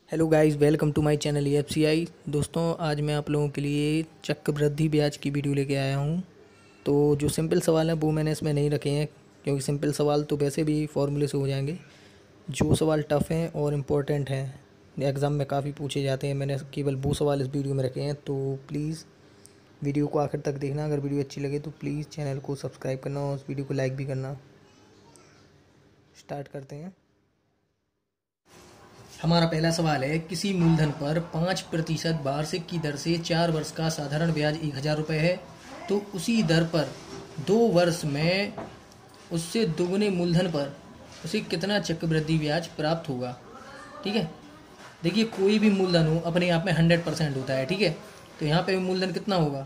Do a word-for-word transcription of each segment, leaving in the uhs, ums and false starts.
Hello guys, welcome to my channel E F C I. दोस्तों, आज मैं आप लोगों के लिए चक्रवृद्धि ब्याज की वीडियो लेके आया हूँ। तो जो सिंपल सवाल हैं वो मैंने इसमें नहीं रखे हैं, क्योंकि सिंपल सवाल तो वैसे भी फॉर्मूले से हो जाएंगे। जो सवाल टफ़ हैं और इम्पोर्टेंट हैं, एग्ज़ाम में काफ़ी पूछे जाते हैं, मैंने केवल वो सवाल इस वीडियो में रखे हैं। तो प्लीज़ वीडियो को आखिर तक देखना। अगर वीडियो अच्छी लगे तो प्लीज़ चैनल को सब्सक्राइब करना और उस वीडियो को लाइक भी करना। स्टार्ट करते हैं। हमारा पहला सवाल है, किसी मूलधन पर पाँच प्रतिशत वार्षिक की दर से चार वर्ष का साधारण ब्याज एक हज़ार रुपये है, तो उसी दर पर दो वर्ष में उससे दोगुने मूलधन पर उसे कितना चक्रवृद्धि ब्याज प्राप्त होगा। ठीक है, देखिए कोई भी मूलधन हो अपने आप में हंड्रेड परसेंट होता है। ठीक है, तो यहाँ पे मूलधन कितना होगा,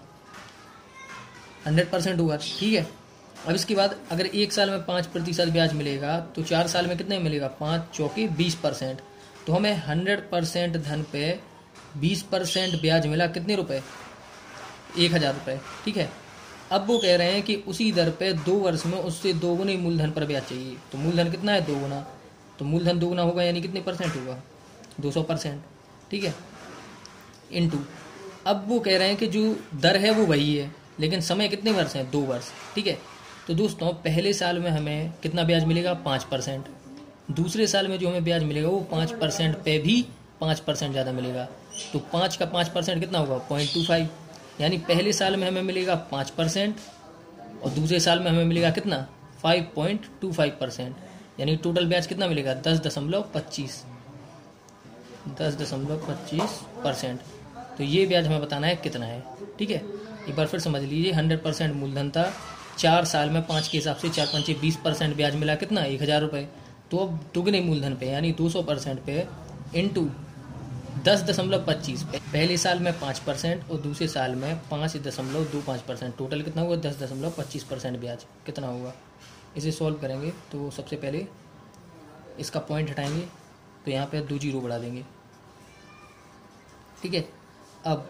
हंड्रेड परसेंट होगा। ठीक है, अब इसके बाद अगर एक साल में पाँच प्रतिशत ब्याज मिलेगा तो चार साल में कितने मिलेगा, पाँच चौके बीस परसेंट। तो हमें हंड्रेड परसेंट धन पे बीस परसेंट ब्याज मिला, कितने रुपए, एक हज़ार रुपये। ठीक है, अब वो कह रहे हैं कि उसी दर पे दो वर्ष में उससे दोगुने मूलधन पर ब्याज चाहिए। तो मूलधन कितना है, दोगुना। तो मूलधन दोगुना होगा यानी कितने परसेंट होगा, दो सौ परसेंट। ठीक है, इनटू, अब वो कह रहे हैं कि जो दर है वो वही है, लेकिन समय कितने वर्ष हैं, दो वर्ष। ठीक है, तो दोस्तों पहले साल में हमें कितना ब्याज मिलेगा, पाँच परसेंट। दूसरे साल में जो हमें ब्याज मिलेगा वो पाँच परसेंट पे भी पाँच परसेंट ज़्यादा मिलेगा। तो पाँच का पाँच परसेंट कितना होगा, पॉइंट टू फाइव। यानी पहले साल में हमें मिलेगा पाँच परसेंट और दूसरे साल में हमें मिलेगा कितना, five point two five percent. यानी टोटल ब्याज कितना मिलेगा, दस दशमलव पच्चीस दस दशमलव पच्चीस परसेंट। तो ये ब्याज हमें बताना है कितना है। ठीक है, एक बार फिर समझ लीजिए, हंड्रेड परसेंट मूलधन था, चार साल में पाँच के हिसाब से चार पंचे बीस परसेंट ब्याज मिला, कितना, एक हज़ार रुपये। तो अब दुगने मूलधन पे यानी दो सौ परसेंट पे इंटू दस दशमलव पच्चीस पे, पहले साल में पाँच परसेंट और दूसरे साल में पाँच दशमलव दो पाँच परसेंट, टोटल कितना हुआ, दस दशमलव पच्चीस परसेंट ब्याज कितना होगा। इसे सॉल्व करेंगे तो सबसे पहले इसका पॉइंट हटाएंगे तो यहाँ पे दो जीरो बढ़ा देंगे। ठीक है, अब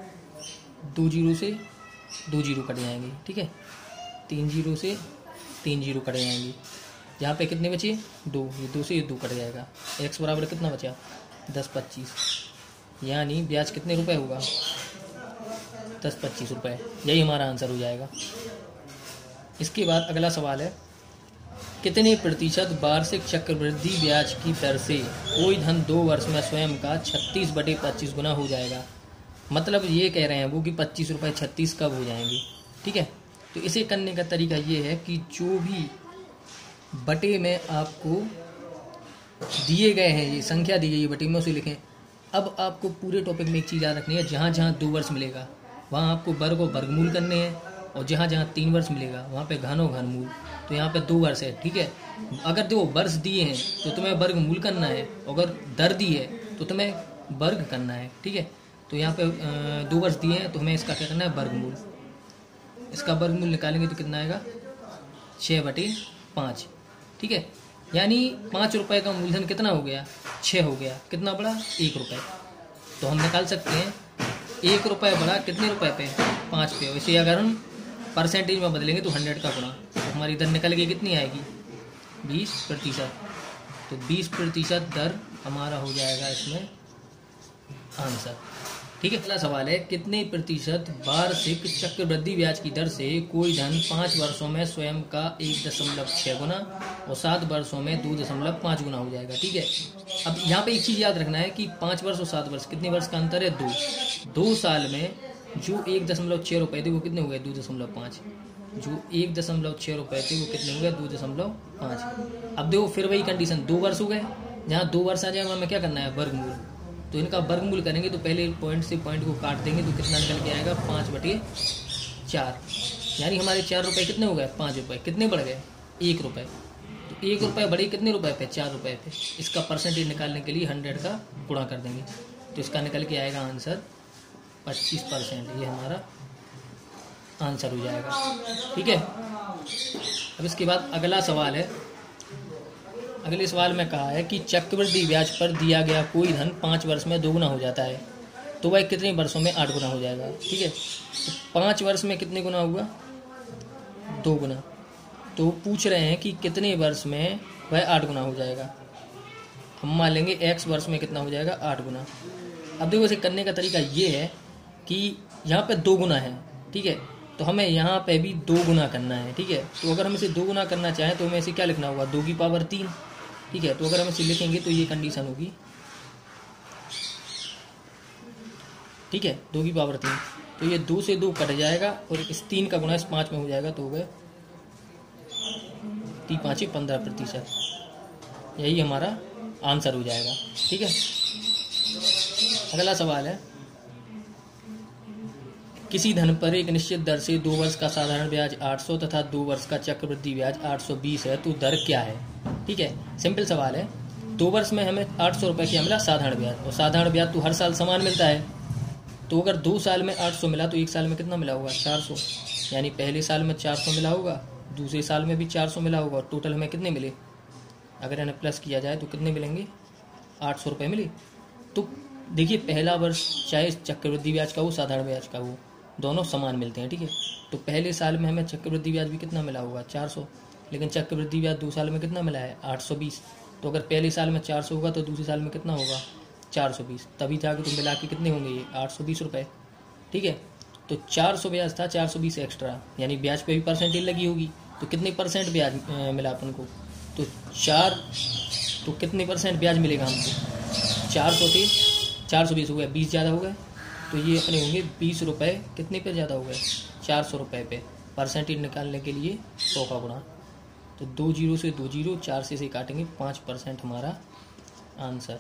दो जीरो से दो जीरो कट जाएंगे। ठीक है, तीन जीरो से तीन जीरो कट जाएंगे। यहाँ पे कितने बचे, दो, ये दो से ये दो कट जाएगा। एक्स बराबर कितना बचा, दस पच्चीस। यानी ब्याज कितने रुपए होगा, दस पच्चीस रुपये। यही हमारा आंसर हो जाएगा। इसके बाद अगला सवाल है, कितने प्रतिशत वार्षिक चक्रवृद्धि ब्याज की दर से कोई धन दो वर्ष में स्वयं का छत्तीस बटे पच्चीस गुना हो जाएगा। मतलब ये कह रहे हैं वो कि पच्चीस रुपये छत्तीस कब हो जाएंगे। ठीक है, तो इसे करने का तरीका ये है कि जो भी बटे में आपको दिए गए हैं, ये संख्या दी गई है बटे में, उसे लिखें। अब आपको पूरे टॉपिक में एक चीज़ याद रखनी है, जहाँ जहाँ दो वर्ष मिलेगा वहाँ आपको वर्ग और वर्गमूल करने हैं, और जहाँ जहाँ तीन वर्ष मिलेगा वहाँ पे घन और घनमूल। तो यहाँ पे दो वर्ष है। ठीक है, अगर दो वर्ष दिए हैं तो तुम्हें वर्गमूल करना है, अगर दर दी है तो तुम्हें वर्ग करना है। ठीक है, तो यहाँ पे दो वर्ष दिए हैं तो हमें इसका क्या करना है, वर्गमूल। इसका वर्गमूल निकालेंगे तो कितना आएगा, छः बटे पाँच। ठीक है, यानी पाँच रुपए का मूलधन कितना हो गया, छः हो गया। कितना बढ़ा, एक रुपये। तो हम निकाल सकते हैं एक रुपये बढ़ा कितने रुपए पे, पाँच पे। वैसे अगर हम परसेंटेज में बदलेंगे तो हंड्रेड का गुणा, तो हमारी दर निकल के कितनी आएगी, बीस प्रतिशत। तो बीस प्रतिशत दर हमारा हो जाएगा इसमें आंसर। ठीक है, अगला सवाल है, कितने प्रतिशत वार्षिक चक्रवृद्धि ब्याज की दर से कोई धन पाँच वर्षों में स्वयं का एक दशमलव छः गुना और सात वर्षों में दो दशमलव पाँच गुना हो जाएगा। ठीक है, अब यहाँ पे एक चीज़ याद रखना है कि पाँच वर्ष और सात वर्ष, कितने वर्ष का अंतर है, दो। दो साल में जो एक दशमलव छः रुपये थे वो कितने हो गए, दो दशमलव पाँच। जो एक दशमलव छः रुपये थे वो कितने हो गए, दो दशमलव पाँच। अब देखो फिर वही कंडीशन, दो वर्ष हो गए, जहाँ दो वर्ष आ जाए हमें क्या करना है, वर्गमूल। तो इनका वर्गमूल करेंगे तो पहले पॉइंट से पॉइंट को काट देंगे तो कितना निकल के आएगा, पाँच बटे चार। यानी हमारे चार रुपये कितने हो गए, पाँच रुपये। कितने बढ़ गए, एक रुपये। तो एक रुपये बढ़े कितने रुपए पे, चार रुपये पे। इसका परसेंटेज निकालने के लिए हंड्रेड का गुणा कर देंगे तो इसका निकल के आएगा आंसर पच्चीस परसेंट। ये हमारा आंसर हो जाएगा। ठीक है, अब इसके बाद अगला सवाल है, अगले सवाल में कहा है कि चक्रवृद्धि ब्याज पर दिया गया कोई धन पाँच वर्ष में दोगुना हो जाता है, तो वह कितने वर्षों में आठ गुना हो जाएगा। ठीक है, तो पाँच वर्ष में कितने गुना हुआ, दो गुना। तो पूछ रहे हैं कि कितने वर्ष में वह आठ गुना हो जाएगा। हम मान लेंगे एक्स वर्ष में कितना हो जाएगा, आठ गुना। अब देखो इसे करने का तरीका ये है कि यहाँ पे दो गुना है, ठीक है, तो हमें यहाँ पे भी दो गुना करना है, ठीक है। तो अगर हम इसे दो गुना करना चाहें तो हमें इसे क्या लिखना होगा, दो की पावर तीन, ठीक है। तो अगर हम इसे लिखेंगे तो ये कंडीशन होगी, ठीक है, दो की पावर तीन, तो ये दो से दो कट जाएगा और इस तीन का गुना इस पाँच में हो जाएगा, तो हो गए तीन पाँच पंद्रह प्रतिशत। यही हमारा आंसर हो जाएगा, ठीक है। अगला सवाल है, किसी धन पर एक निश्चित दर से दो वर्ष का साधारण ब्याज आठ सौ तथा दो वर्ष का चक्रवृद्धि ब्याज आठ सौ बीस है, तो दर क्या है, ठीक है। सिंपल सवाल है, दो वर्ष में हमें आठ सौ रुपये क्या मिला, साधारण ब्याज, और साधारण ब्याज तो हर साल समान मिलता है। तो अगर दो साल में आठ सौ मिला तो एक साल में कितना मिला होगा, चार सौ, यानी पहले साल में चार सौ मिला होगा, दूसरे साल में भी चार सौ मिला होगा, और टोटल हमें कितने मिले, अगर इन्हें प्लस किया जाए तो कितने मिलेंगे, आठ सौ रुपये मिले। तो देखिए पहला वर्ष चाहे चक्रवृद्धि ब्याज का हो साधारण ब्याज का हो, दोनों समान मिलते हैं, ठीक है। तो पहले साल में हमें चक्रवृद्धि ब्याज भी कितना मिला होगा, चार सौ, लेकिन चक्रवृद्धि ब्याज दो साल में कितना मिला है, आठ सौ बीस। तो अगर पहले साल में चार सौ होगा तो दूसरे साल में कितना होगा, चार सौ बीस, तभी जाके तो मिला के कितने होंगे ये आठ सौ बीस रुपये, ठीक है। तो चार सौ ब्याज था, चार सौ बीस एक्स्ट्रा, यानी ब्याज पे भी परसेंटेज लगी होगी, तो कितने परसेंट ब्याज मिला अपन को, तो चार, तो कितने परसेंट ब्याज मिलेगा हमको, चार सौ थे, चार सौ बीस हो गए, बीस ज़्यादा हो गए, तो ये अपने होंगे बीस रुपये, कितने पे ज़्यादा हो गए, चार सौ रुपये पे। परसेंटेज निकालने के लिए सौ का गुणा, तो दो जीरो से दो जीरो, चार से से काटेंगे, पाँच परसेंट हमारा आंसर,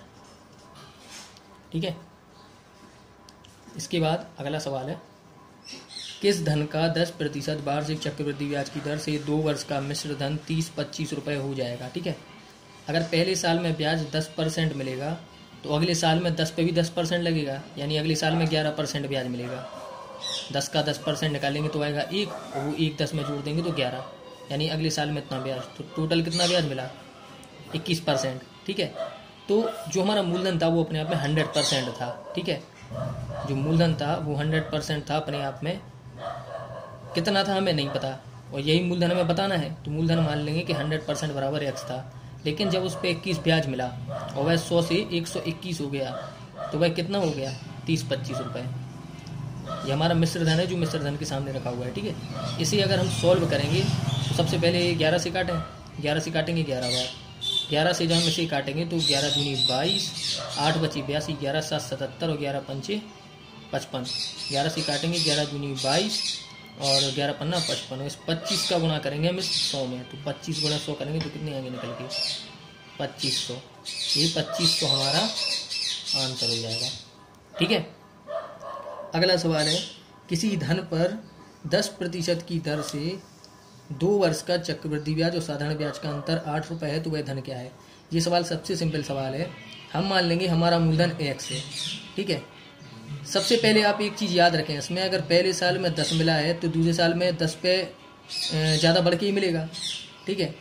ठीक है। इसके बाद अगला सवाल है, किस धन का दस प्रतिशत वार्षिक चक्रवृद्धि ब्याज की दर से दो वर्ष का मिश्र धन तीस पच्चीस रुपये हो जाएगा, ठीक है। अगर पहले साल में ब्याज दस परसेंट मिलेगा तो अगले साल में दस पे भी दस परसेंट लगेगा, यानी अगले साल में ग्यारह परसेंट ब्याज मिलेगा। दस का दस परसेंट निकालेंगे तो आएगा एक, और वो एक दस में जोड़ देंगे तो ग्यारह, यानी अगले साल में इतना ब्याज, तो टोटल कितना ब्याज मिला, इक्कीस परसेंट, ठीक है। तो जो हमारा मूलधन था वो अपने आप में हंड्रेड परसेंट था, ठीक है, जो मूलधन था वो हंड्रेड परसेंट था अपने आप में, कितना था हमें नहीं पता, और यही मूलधन हमें बताना है, तो मूलधन मान लेंगे कि हंड्रेड परसेंट बराबर एक्स था। लेकिन जब उस पर इक्कीस ब्याज मिला और वह सौ से एक सौ इक्कीस हो गया, तो वह कितना हो गया, तीस पच्चीस रुपये। ये हमारा मिश्र धन है जो मिश्र धन के सामने रखा हुआ है, ठीक है। इसे अगर हम सॉल्व करेंगे तो सबसे पहले ग्यारह से काटें, ग्यारह से काटेंगे ग्यारह बार, ग्यारह से जब हम इसे काटेंगे तो ग्यारह दूनी बाईस, आठ बची बयासी, ग्यारह सात सतहत्तर और ग्यारह पंचे पचपन, ग्यारह से काटेंगे, ग्यारह दूनी बाईस और ग्यारह पन्ना पचपन, इस पच्चीस का गुणा करेंगे हम इस सौ में, तो पच्चीस गुणा सौ करेंगे तो कितने आएंगे निकल के, पच्चीस सौ। ये पच्चीस सौ हमारा आंसर हो जाएगा, ठीक है। अगला सवाल है, किसी धन पर दस प्रतिशत की दर से दो वर्ष का चक्रवृद्धि ब्याज और साधारण ब्याज का अंतर आठ रुपये है, तो वह धन क्या है। ये सवाल सबसे सिंपल सवाल है। हम मान लेंगे हमारा मूलधन एक्स है, ठीक है। सबसे पहले आप एक चीज़ याद रखें, इसमें अगर पहले साल में दस मिला है तो दूसरे साल में दस पे ज़्यादा बढ़ के ही मिलेगा, ठीक है।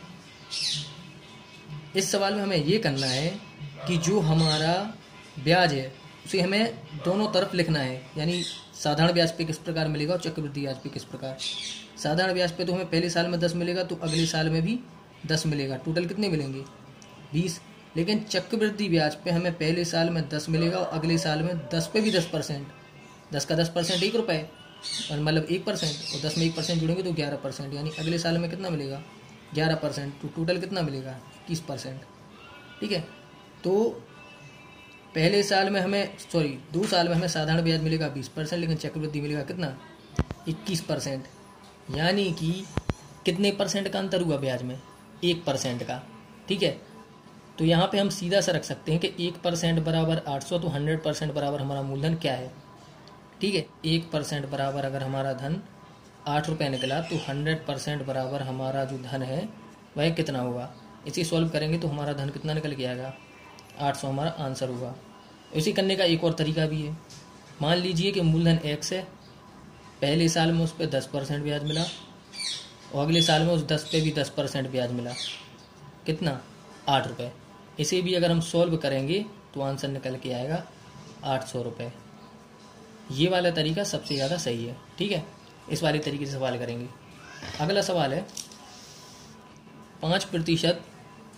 इस सवाल में हमें ये करना है कि जो हमारा ब्याज है उसे हमें दोनों तरफ लिखना है, यानी साधारण ब्याज पे किस प्रकार मिलेगा और चक्रवृद्धि ब्याज पे किस प्रकार। साधारण ब्याज पे तो हमें पहले साल में दस मिलेगा तो अगले साल में भी दस मिलेगा, टोटल कितने मिलेंगे, बीस। लेकिन चक्रवृद्धि ब्याज पे हमें पहले साल में दस मिलेगा और अगले साल में दस पे भी दस परसेंट, दस का दस परसेंट एक रुपये, और मतलब एक परसेंट, और दस में एक परसेंट जुड़ेंगे तो ग्यारह परसेंट, यानी अगले साल में कितना मिलेगा, ग्यारह परसेंट, तो टोटल कितना मिलेगा, इक्कीस परसेंट, ठीक है। तो पहले साल में हमें सॉरी दो साल में हमें साधारण ब्याज मिलेगा बीस परसेंट, लेकिन चक्रवृद्धि मिलेगा कितना, इक्कीस परसेंट, यानी कि कितने परसेंट का अंतर हुआ ब्याज में, एक परसेंट का, ठीक है। तो यहाँ पे हम सीधा सा रख सकते हैं कि एक परसेंट बराबर आठ सौ, तो हंड्रेड परसेंट बराबर हमारा मूलधन क्या है, ठीक है। एक परसेंट बराबर अगर हमारा धन आठ रुपये निकला तो हंड्रेड परसेंट बराबर हमारा जो धन है वह कितना होगा। इसे सॉल्व करेंगे तो हमारा धन कितना निकल के आएगा, आठ सौ हमारा आंसर होगा। इसे करने का एक और तरीका भी है। मान लीजिए कि मूलधन एक्स है, पहले साल में उस पर दस परसेंट ब्याज मिला और अगले साल में उस दस पे भी दस परसेंट ब्याज मिला, कितना, आठ रुपये। इसे भी अगर हम सॉल्व करेंगे तो आंसर निकल के आएगा आठ सौ रुपये। ये वाला तरीका सबसे ज़्यादा सही है, ठीक है। इस वाले तरीके से सवाल करेंगे। अगला सवाल है, पाँच प्रतिशत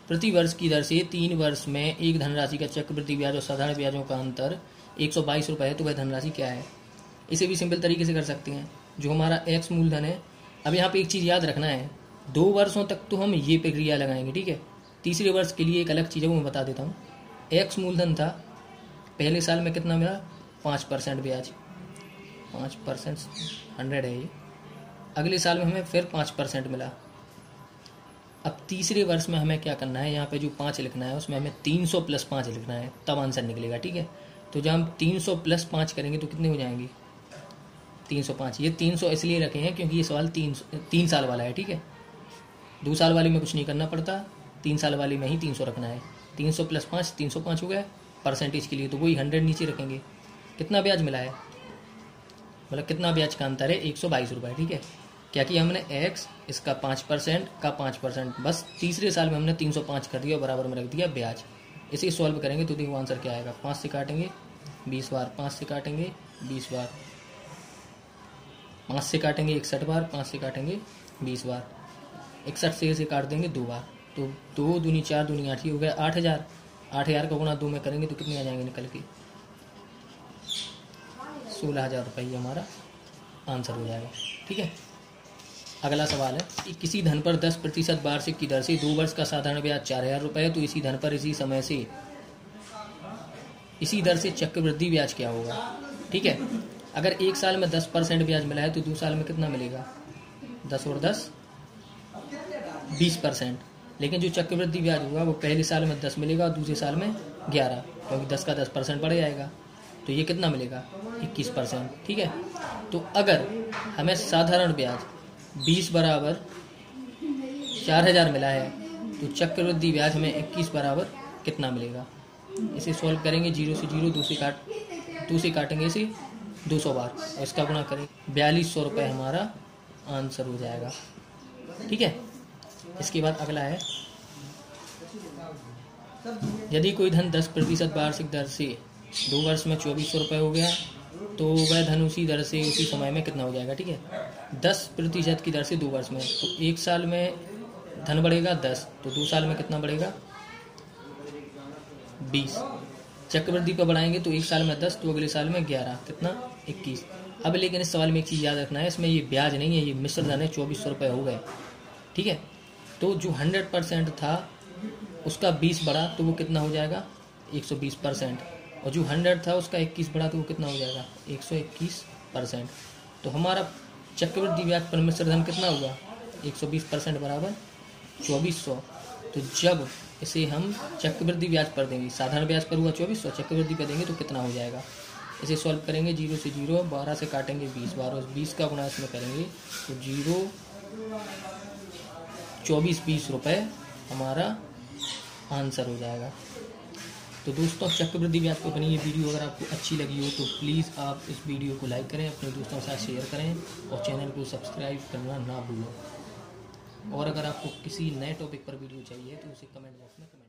प्रति वर्ष की दर से तीन वर्ष में एक धनराशि का चक्रवृद्धि ब्याज और साधारण ब्याजों का अंतर एक सौ बाईस रुपये है, तो वह धनराशि क्या है। इसे भी सिंपल तरीके से कर सकते हैं। जो हमारा एक्स मूलधन है, अब यहाँ पे एक चीज़ याद रखना है, दो वर्षों तक तो हम ये प्रक्रिया लगाएंगे, ठीक है। तीसरे वर्ष के लिए एक अलग चीज़ है, वो मैं बता देता हूँ। एक्स मूलधन था, पहले साल में कितना मिला, पाँच परसेंट ब्याज, पाँच परसेंट हंड्रेड है ये। अगले साल में हमें फिर पाँच परसेंट मिला। अब तीसरे वर्ष में हमें क्या करना है, यहाँ पे जो पाँच लिखना है उसमें हमें तीन सौ प्लस पाँच लिखना है, तब आंसर निकलेगा, ठीक है। तो जब हम तीन सौ प्लस पाँच करेंगे तो कितने हो जाएंगे, तीन सौ पाँच। ये तीन सौ इसलिए रखे हैं क्योंकि ये सवाल तीन तीन साल वाला है, ठीक है। दो साल वाली में कुछ नहीं करना पड़ता, तीन साल वाली में ही तीन सौ रखना है। तीन सौ प्लस पाँच, तीन सौ पाँच हो गया परसेंटेज के लिए, तो वही हंड्रेड नीचे रखेंगे। कितना ब्याज मिला है, मतलब कितना ब्याज का अंतर है, एक सौ बाईस रुपये, ठीक है। क्या किया हमने, एक्स इसका पाँच परसेंट का पाँच परसेंट, बस तीसरे साल में हमने तीन सौ पाँच कर दिया और बराबर में रख दिया ब्याज। इसे सॉल्व करेंगे तो देखो आंसर क्या आएगा। पाँच से काटेंगे बीस बार, पाँच से काटेंगे बीस बार, पाँच से काटेंगे इकसठ बार, पाँच से काटेंगे बीस बार, इकसठ से इसे काट देंगे दो बार, तो दो दूनी चार दूनी आठ ही हो गया आठ हज़ार। आठ हज़ार का गुणा दो में करेंगे तो कितने आ जाएंगे निकल के, सोलह हज़ार रुपये हमारा आंसर हो जाएगा, ठीक है। अगला सवाल है कि किसी धन पर दस प्रतिशत वार्षिक की दर से दो वर्ष का साधारण ब्याज चार हज़ार रुपये है, तो इसी धन पर इसी समय से इसी दर से चक्रवृद्धि ब्याज क्या होगा, ठीक है। अगर एक साल में दस परसेंट ब्याज मिला है तो दो साल में कितना मिलेगा, दस और दस बीस परसेंट। लेकिन जो चक्रवृद्धि ब्याज होगा वो पहले साल में दस मिलेगा और दूसरे साल में ग्यारह, क्योंकि दस का दस परसेंट बढ़ जाएगा, तो ये कितना मिलेगा, इक्कीस परसेंट, ठीक है। तो अगर हमें साधारण ब्याज बीस बराबर चार हज़ार मिला है तो चक्रवृद्धि ब्याज हमें इक्कीस बराबर कितना मिलेगा। इसे सॉल्व करेंगे, जीरो से जीरो, दो से काट दो से काटेंगे इसे दो सौ बार और इसका गुणा करेंगे, बयालीस सौ रुपये हमारा आंसर हो जाएगा, ठीक है। इसके बाद अगला है, यदि कोई धन दस प्रतिशत वार्षिक दर से दो वर्ष में चौबीस सौ रुपये हो गया तो वह धन उसी दर से उसी समय में कितना हो जाएगा, ठीक है। दस प्रतिशत की दर से दो वर्ष में, तो एक साल में धन बढ़ेगा दस, तो दो साल में कितना बढ़ेगा बीस। चक्रवृद्धि पर बढ़ाएंगे तो एक साल में दस, तो अगले साल में ग्यारह, कितना इक्कीस। अब लेकिन इस सवाल में एक चीज़ याद रखना है, इसमें ये ब्याज नहीं है, ये मिश्र धन है, चौबीस सौ रुपये हो गए, ठीक है। तो जो हंड्रेड परसेंट था उसका बीस बढ़ा तो वो कितना हो जाएगा, एक सौ बीस परसेंट, और जो हंड्रेड था उसका इक्कीस बढ़ा तो वो कितना हो जाएगा, एक सौ इक्कीस परसेंट। तो हमारा चक्रवृद्धि ब्याज पर मिश्र धन कितना हुआ, एक सौ बीस परसेंट बराबर चौबीस सौ। तो जब इसे हम चक्रवृद्धि ब्याज पर देंगे, साधारण ब्याज पर हुआ चौबीस सौ, चक्रवृद्धि पर देंगे तो कितना हो जाएगा। इसे सॉल्व करेंगे, जीरो से जीरो, बारह से काटेंगे बीस बार और बीस का गुणा इसमें करेंगे तो जीरो चौबीस बीस रुपये हमारा आंसर हो जाएगा। तो दोस्तों, चक्रवृद्धि ब्याज पर बनी ये वीडियो अगर आपको अच्छी लगी हो तो प्लीज़ आप इस वीडियो को लाइक करें, अपने दोस्तों के साथ शेयर करें और चैनल को सब्सक्राइब करना ना भूलें। और अगर आपको किसी नए टॉपिक पर वीडियो चाहिए तो उसे कमेंट बॉक्स में कमेंट